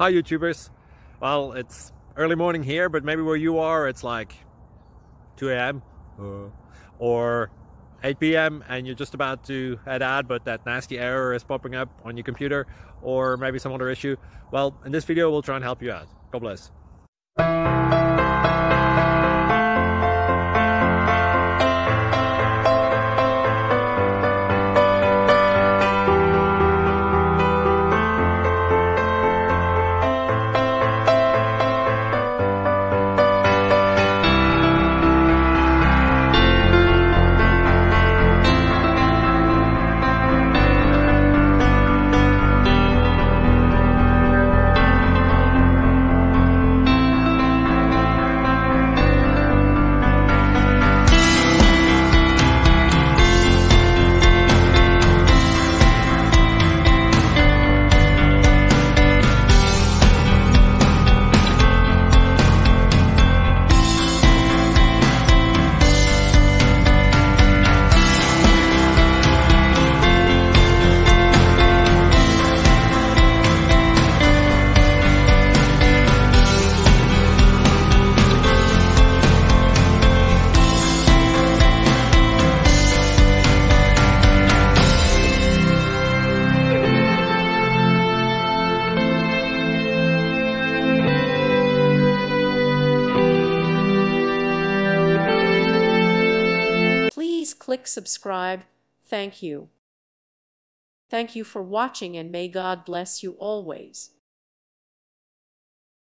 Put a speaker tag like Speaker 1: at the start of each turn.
Speaker 1: Hi YouTubers. Well, it's early morning here, but maybe where you are it's like 2 a.m. or 8 p.m. and you're just about to head out, but that nasty error is popping up on your computer, or maybe some other issue. Well, in this video we'll try and help you out. God bless.
Speaker 2: Please click subscribe. Thank you. Thank you for watching, and may God bless you always.